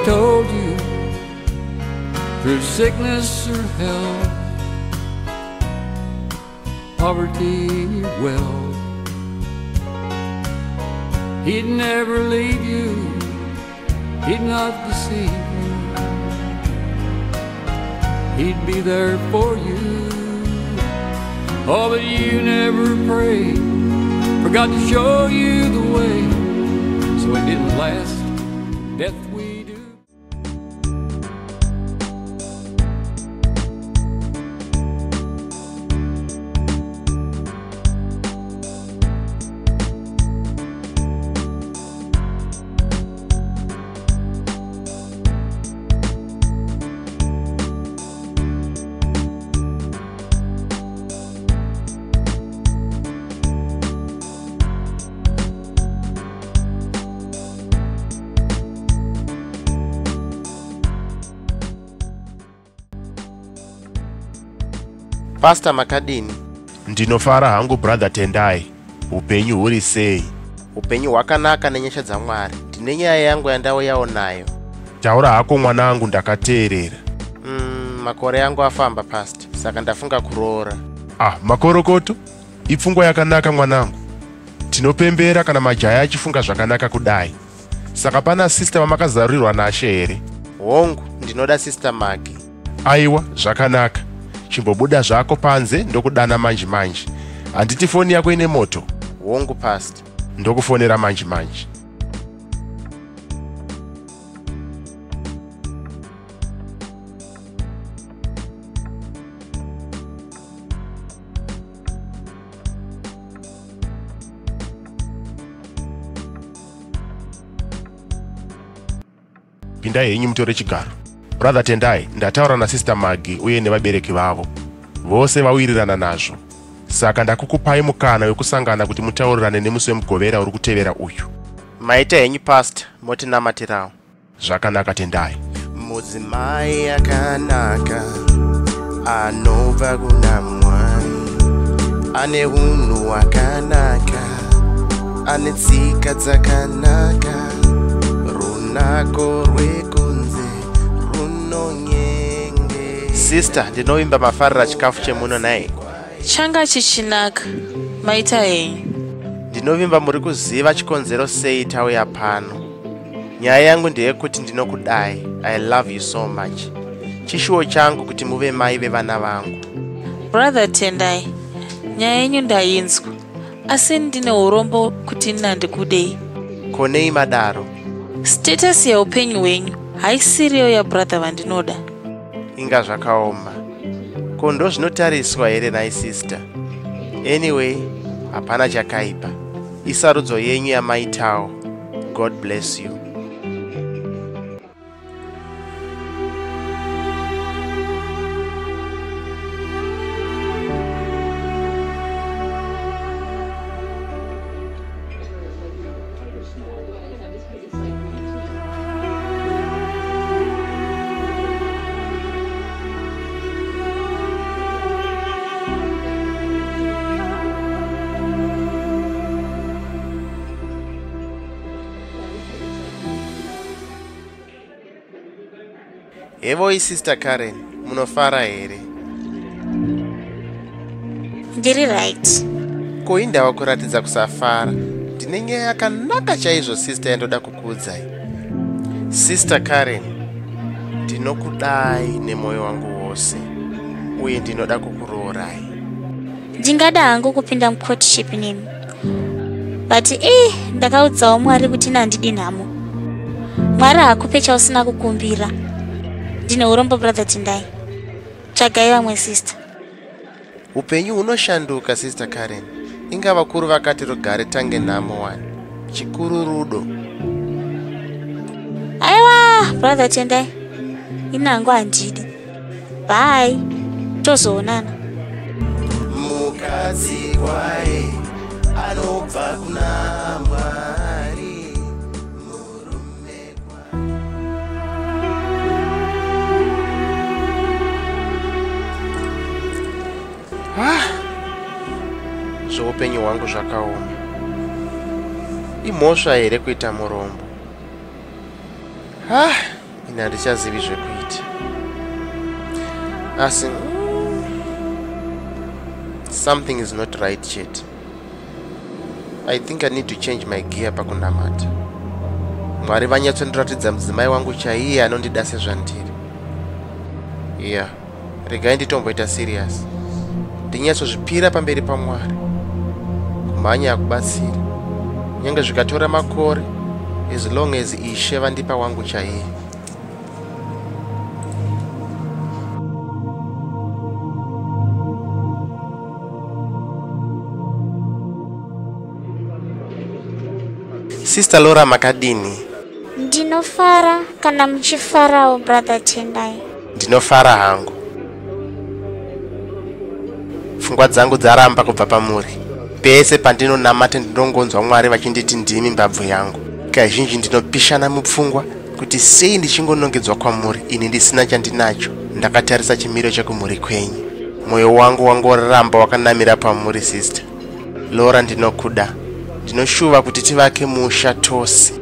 told you, through sickness or health, poverty or wealth, He'd never leave you, He'd not deceive you, He'd be there for you. Oh, but you never prayed, forgot to show you the way, so it didn't last. Death we do. Pastor Makadini. Ndinofara hangu brother Tendai. Upenyu huri sei? Upenyu hwakanaka nenyasha dzaMwari. Ndine nyaya yangu yandauyawo nayo. Taura hako mwanangu, ndakateerera. Makore yangu afamba pastor, saka ndafunga kuroora. Makorokoto? Ipfungwa yakanaka mwanangu. Tinopembera kana majaya achifunga zvakanaka kudai. Saka pana sister vamakazarurirwa naShe here? Hongu, ndinoda sister Magi. Aiwa, zvakanaka. Chimbobuda zvako panze ndokudana manje. Handiti foni yako ine moto? Hongu pastor. Ndokufonera manje. Pindai henyu mutore chigaro. Brother Tendai, ndataura naSister Magi uye nevabereki vavo. Vose vawirirana nazvo. Saka ndakukupai mukana wekusangana kuti mutaurirane nemusi wemugovera uri kutevera uyu. Maita henyu pastor, motinamatirawo. Zvakanaka Tendai. Mudzimai akanaka anobva kuna Mwari, ane hunhu hwakanaka, ane tsika dzakanaka, runako rwekunze runonyenge. Sister, ndinovimba mafarira chikafu chemuno naye. Changa chichinaka. Maita henyu. Ndinovimba muri kuziva chikonzero sei tauya pano. Nyaya yangu ndeyekuti ndinokudai. I love you so much. Chishuwo changu kuti muve mai vevana vangu. Brother Tendai, nyaya yenyu ndainzwa, asi ndine urombo kuti ndikudei. Konei madaro? Status yaupenyu hwenyu haisiriyo yabrother vandinoda. Inga zvakaoma. Ko ndozvinotariswa here nai sister? Anyway, hapana chakaipa. Isarudzo yenyu yamaitawo. God bless you. Evoi Sister Karen, munofara here? Ndiri right. Ko indawa kuratidza kusafara. Ndine nyaya yakanaka chaizvo sister yandoda kukuudzai. Sister Karen, ndinokudai nemoyo wangu wose, uye ndinoda kukuroorai. Ndingada hangu kupinda mucourtship nemi, but ndakaudzawo Mwari kuti nandidi nhamo. Mwari hakupe chausina kukumbira. Ndine urombo brother Tendai. Tsvagai vamwe sister. Upenyu hunoshanduka Sister Karen. Inga vakuru vakati rugare tange nhamo wani. Chikuru rudo. Aiwa brother Tendai, inangu handidi. Bye. Tozoonana. Mukadzi kwaye anobva kuna Mwari. Zvoupenyu hwangu zvakaoma. Imhosva here kuita murombo. ine handichazivi zvekuita. Asi something is not right yet. I think I need to change my gear pakunamata. Mwari vanyatsondiratidza mudzimai wangu chaiye anondida sezvandiri. Yeah, regai nditomboita serious. Ndinyatsozvipira pamberi paMwari. Kumhanya hakubatsiri. Nyange zvikatora makore, as long as Ishe vandipa wangu chaiye. Sister Laura makadini? Ndinofara kana muchifarawo brother Tendai. Ndinofara hangu. Pfungwa dzangu dzaramba kubva pamuri. Pese pandinonamata ndinongonzwa Mwari vachinditi ndimi mbabvu yangu. Kazhinji ndinopishana mupfungwa kuti sei ndichingonongedzwa kwamuri ini ndisina chandinacho. Ndakatarisa chimiro chekumuri kwenyu. Mwoyo wangu wangoramba wakanamira pamuri sister. Laura ndinokuda. Ndinoshuva kuti tivake musha tose.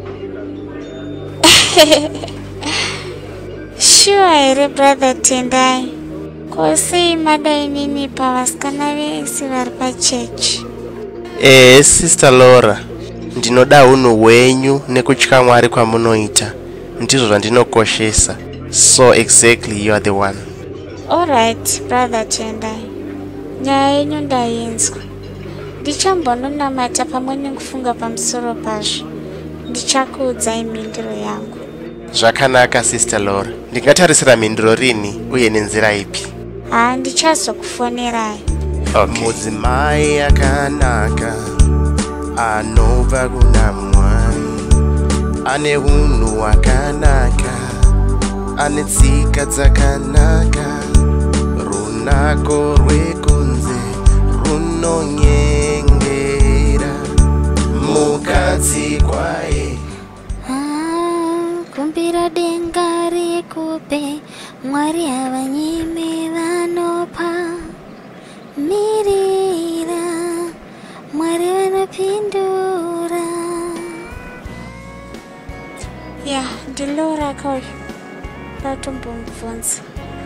Sure here brother Tendai. Kose madai nini pavasikana vese vari pachechi. Sister Laura, ndinoda unhu hwenyu nekutya Mwari kwamunoita. Ndizvo zvandinokoshesa. So exactly you are the one. Alright brother Tendai. Nyaya yenyu ndainzwa. Ndichambononamata pamwe nekufunga pamusoro pazvo. Ndichakuudzai mhinduro yangu. Zvakanaka sister Laura. Ndingatarisira mhinduro rini uye nenzira ipi? Ndichazokufonerai. Okay. Mudzimai akanaka anobva kuna Mwari, ane unhu hwakanaka, ane tsika dzakanaka, runako rwekunze runonyengera, mukadzi kwaye kumbira denga rikupe, Mwari havanyimi vanopa, mirira Mwari vanopindura. Ya, ndiLaura kauyo. Ndatombomubvunza.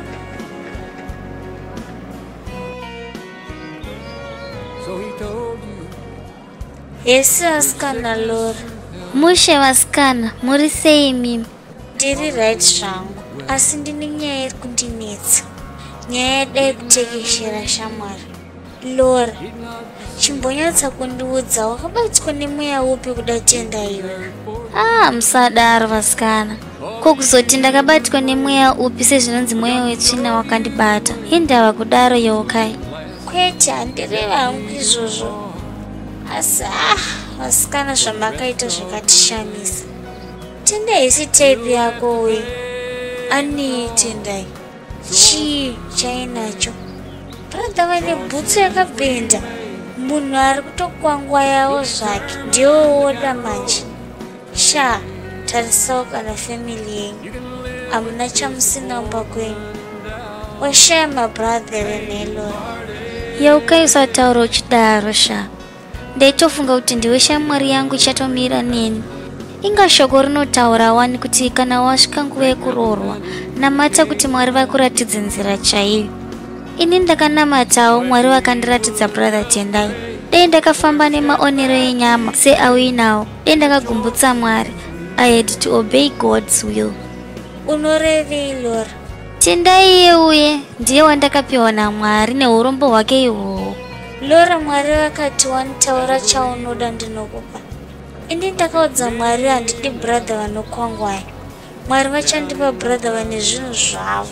So he told you. Yes, asikana Laura. Mushe vasikana, muri sei mimi? Ndiri right zvangu, asi ndine nyaya iri kundinetsa. Nyaya yadai kutekeshera shamwari. Laura, chimbonyatsa kundiudza wakabatwa nemweya upi kuda Tenda iwe? Musadaro vasikana. Kokuzoti ndakabatwa nemweya upi sezvinonzi mweya wetsvina wakandibata. Indava kudaro yokai. Kwete, handireva hangu izvozvo. Asi vasikana zvamakaita zvakatishamisa. Tenda isi type yako we. Ani Tendai. Chii chainacho? Brother vane bhutsu yakabhenda. Munhu ari kutokwangwa yawo zvake. Ndiwo woda manje. Sha, tarisawo kana family yenyu. Hamuna chamusina umba kwenyu. Washaya mabrother venelora. Yaukai usataura uchidaro sha. Ndaitofunga kuti ndiwe shamwari yangu ichatomira neni. Inga shoko rinotaura wani kuti kana wasvika nguva yekuroorwa, namata kuti Mwari vakuratidze nzira chaiyo. Ini ndakanamatawo Mwari vakandiratidza brother Tendai. Dai ndakafamba nemaonero enyama seauyi nawo. Dai ndakagumbutsa Mwari. I had to obey God's will. Unorevei Laura? Tendai yeuye ndiye wandakapiwa naMwari neurombo hwake ihwohwo. Laura, Mwari vakati wanitaura chaunoda ndinokupa. Ini ndakaudza Mwari handidi brother vanokwangwai. Mwari vachandipa brother vane zvinhu zvavo.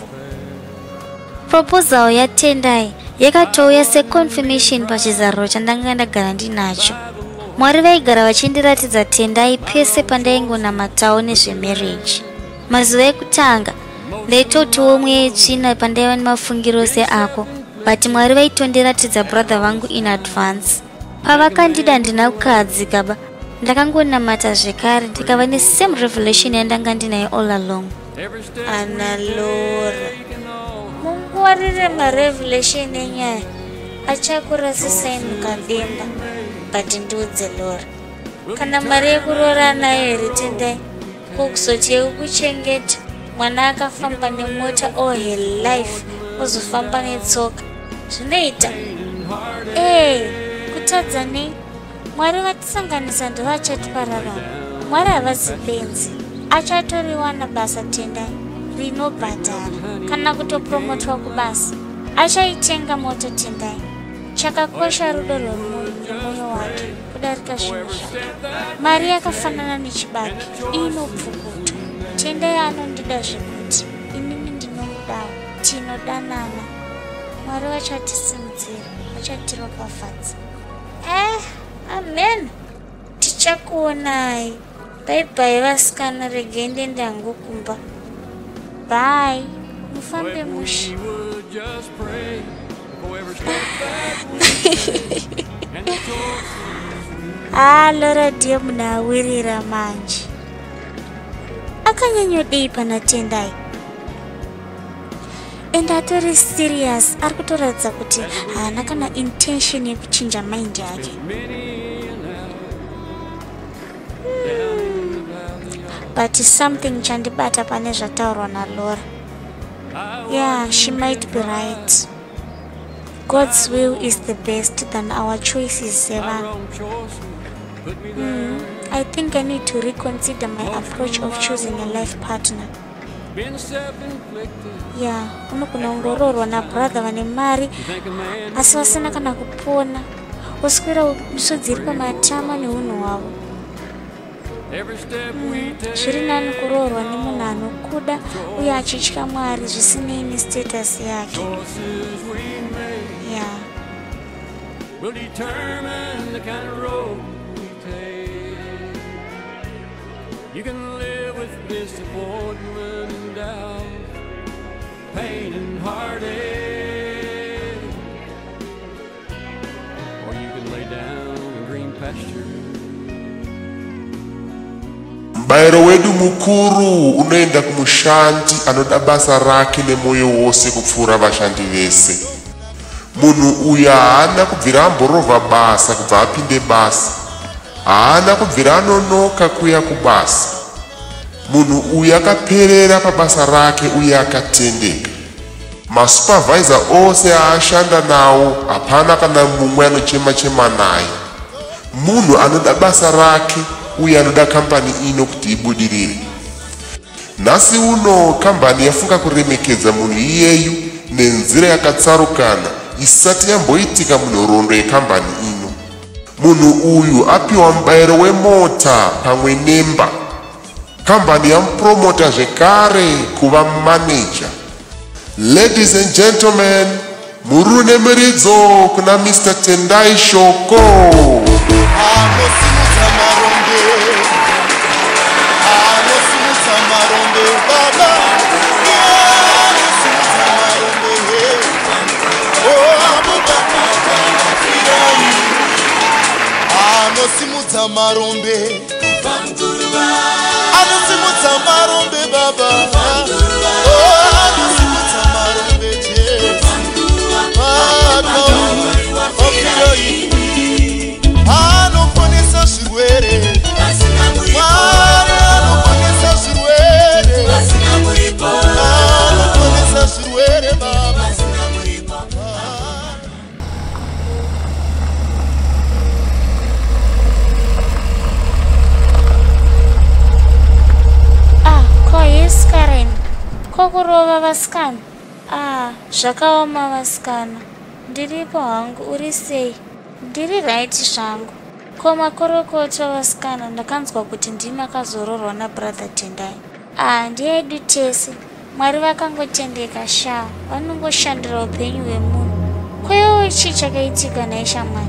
Proposal yaTendai yakatouya seconfirmation pachizaruro chandanga ndagara ndinacho. Mwari vaigara vachindiratidza Tendai pese pandaingonamatawo nezvemarriage. Mazuva ekutanga ndaitotiwo mweya yetsvina pandaiva nemafungiro seako, but Mwari vaitondiratidza brother vangu in advance. Pavakandida ndina kukadzi kaba, ndakangonamata zvekare ndikava nesame revelation yandanga ndinayo all along. Ana Laura, mungwarire marevelation enyaya achakurasisai mukademba. But ndiudze Laura, kana mari yekuroora nayo here Tendai, kokuzoti yekukuchengeta mwana akafamba nemota all her life ozofamba netsoka zvinoita kutadza nei Mwari vatisanganisa ndo vachatipararama Mwari havasi benzi achatoriwana basa Tendai rinobhadhara kana kutopromotwa kubasa achaitenga mota Tendai chakakosha rudo rwemoyo wake kudarika zvinhu zvake mari yakafanana nechibage inopfukutwa Tendai anondida zvekuti inini ndinomudawo tinodanana Mwari vachatisimudzira vachatiropafadza amen tichakuonai bye bye vasikana regei ndende hangu kumba bye mufambe mushe Lora ndiye munhu awirira manje akanyanyodei pana Tendai and atori serious ari kutoratidza kuti haana kana intention yekuchinja mind yake but something chandibata pane zvataurwa naLora yeah, she might be right. God's will is the best than our choices, Sevan. I think I need to reconsider my approach of choosing a life partner. Yeah, unogona kungororwa nabrother vane mari asi vasina kana kupona oswera misodzi iri pamatama neunhu hwavo zviri nani kurorwa nemunhu anokuda uye achitya Mwari zvisinei nestatus yake yeah. Will determine the kind of road we take. You can live with disappointment and doubt, pain and heartache, or you can lay down in green pasture. Mbairo wedu mukuru unoenda kumushandi anoda basa rake nemoyo wose kupfuura vashandi vese. Munhu uyu haana kubvira amborova basa kubva apinde basa, haana kubvira anonoka kuya kubasa. Munhu uyu akaperera pabasa rake uye akatendeka. Masupervisor ose aashanda nawo hapana kana mumwe anochema naye. Munhu anoda basa rake uye anoda kambani ino kuti ibudirire. Nhasi uno kambani yafunga kuremekedza munhu iyeyu nenzira yakatsarukana isati yamboitika munhoroondo yekambani ino. Munhu uyu apiwa mubayiro wemota pamwe nemba. Kambani yamupromota zvekare kuva manager. Ladies and gentlemen, murune muridzo kuna Mr. Tendai Shoko. Anosimudza marombe anosimudza marombe baba anosimudza marombe anoponesa zvirwere anoponesa zvirwere anoponesa zvirwere baba. Karen, kokurova vasikana. Zvakaoma vasikana. Ndiripo hangu, uri sei? Ndiri right zvangu. Koma korokoto vasikana, ndakanzwa kuti ndimi akazororwa nabrother Tendai. Ndiedu tese. Mwari vakangotendeka sha, vanongoshandira upenyu hwemunhu. Kwewo chii chakaitika naisha Mwari?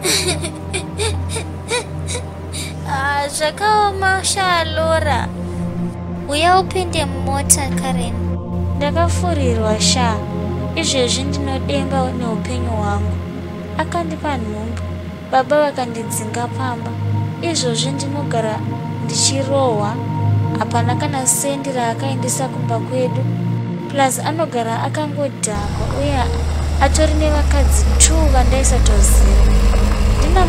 Zvakaoma sha Lora. Uya upinde mumota Karen. Ndakafurirwa sha. Izvezvi ndinodenga neupenyu hwangu. Akandipa nhumbu. Baba vakandidzinga pamba. Izvozvi ndinogara ndichirohwa. Hapana kana sendi raakaendesa kumba kwedu. Plus anogara akangodhakwa uye atori nevakadzi 2 vandaisatoziva.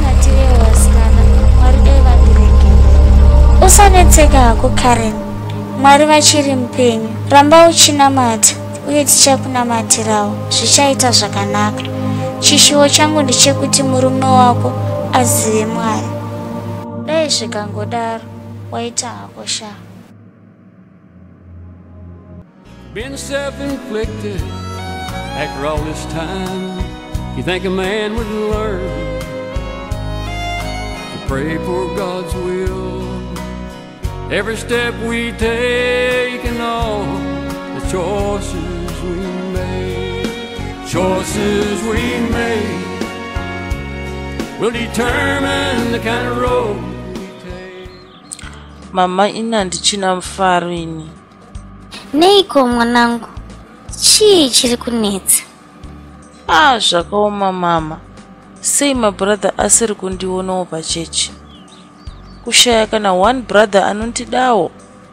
Ndinamatirewo vasikana, Mwari dai vandiregere. Usanetseka hako Karen. Mwari vachiri mupenyu, ramba uchinamata uye tichakunamatirawo, zvichaita zvakanaka. Chishuwo changu ndechekuti murume wako azive Mwari. Dai zvikangodaro waita hako sha. Been self-inflicted after all this time. You think a man would learn to pray for God's will? Every step we take and all the choices we make will determine the kind of road we take. Mama ina ndichina mfaro ini. Neiko mwanangu, chii chiri kunetsa? Zvakaoma mama. Sei mabrother asiri kundionawo pachechi. Kushaya kana one brother anondidawo.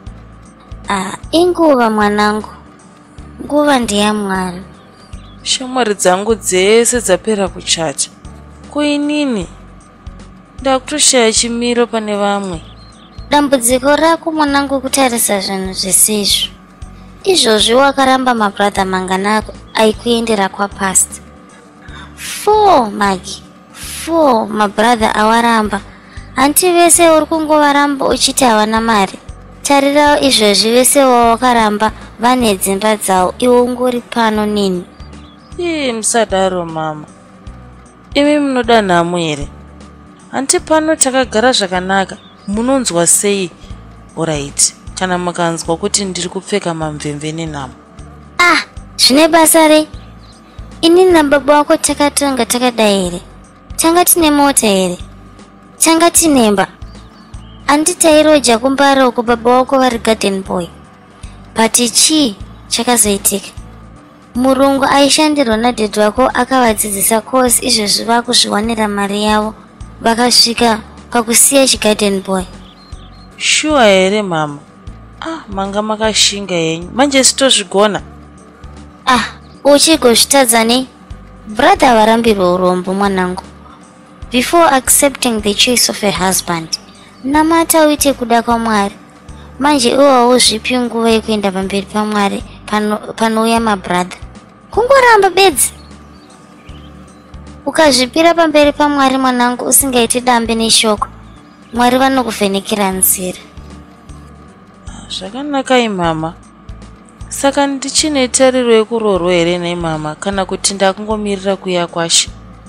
Inguva mwanangu. Nguva ndiyaMwari. Shamwari dzangu dzese dzapera kuchata. Kuinini? Ndakutoshaya chimiro pane vamwe. Dambudziko rako mwanangu kutarisa zvinhu zvisizvo. Izvozvi wakaramba mabrother manganako aikuendera kwapast. 4 Magi. 4 mabrother awaramba. Anti vese uri kungovaramba uchiti havana mari. Tarirawo izvozvi vese wawakaramba vane dzimba dzavo, iwe ungori pano nini? Musadaro mama. Imi munoda nhamo here? Anti pano takagara zvakanaka. Munonzwa sei? Alright. Kana mukanzwa kuti ndiri kupfeka mamvemve nenhamo. Zvine basa rei? Ini nababa wako takatonga takadai here? Tanga tine mota here? Tanga tinemba? Anditairoja kumbara uko baba wako vari garden boy. But chii chakazoitika? Murungu aishandirwa nadhedhi wako akavadzidzisa course izvozvi vakuzviwanira mari yavo vakasvika pakusiya chigarden boy. Shuwa here mama? Manga makashinga yenyu. Manje sitozvigona. Uchigozvitadza nei? Brother varambirwa urombo mwanangu. Before accepting the choice of a husband, namata uite kuda kwaMwari. Manje iwawo zvipi nguva yekuenda pamberi paMwari panouya mabrother? Kungoramba bedzi. Ukazvipira pamberi paMwari mwanangu usingaiti dambe neshoko, Mwari vanokuvhenekera nzira. Zvakanaka mama. Saka ndichine tariro yekuroorwa here nemama kana kuti ndakungomirira kuya kwashe?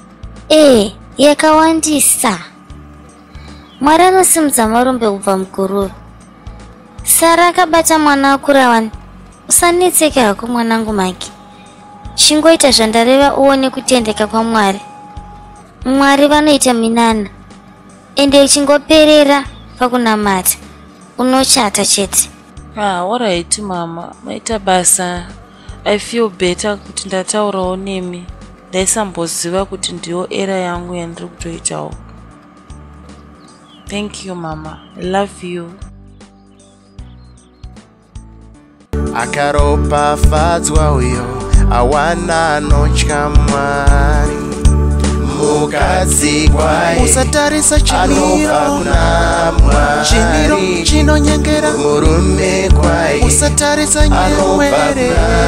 Yakawandisa. Mwari anosimudza marombe kubva muguruva. Sara akabata mwana akura wani. Usanetseke hako mwanangu Magi. Chingoita zvandareva uone kutendeka kwaMwari. Mwari vanoita minana. Ende chingoperera pakunamata. Unochata chete. Alright mama. Maita basa. I feel better kuti ndataurawo nemi. Ndaisamboziva kuti ndiyo era yangu yandiri kutoitawo. Thank you mama. I love you. Akaropafadzwa uyo awana anotya Mwari. Mukadzi kwaye usatarisa chimiro chinonyengera. Murume kwaye usatarisa nyewere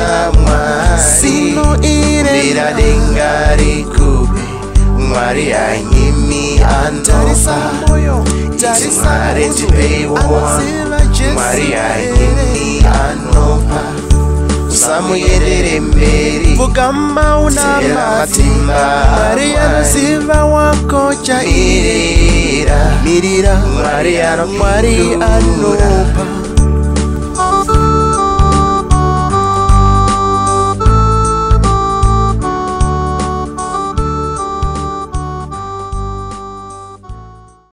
sino ire mbiradenga rikube. Mwari anyimi anopa Mwari ndipeiwo. Mwari anyimi anopa usamuyerere mberi. Vugama unamatimba. Mwari anoziva wako chairira. Mirira Mwari anopa.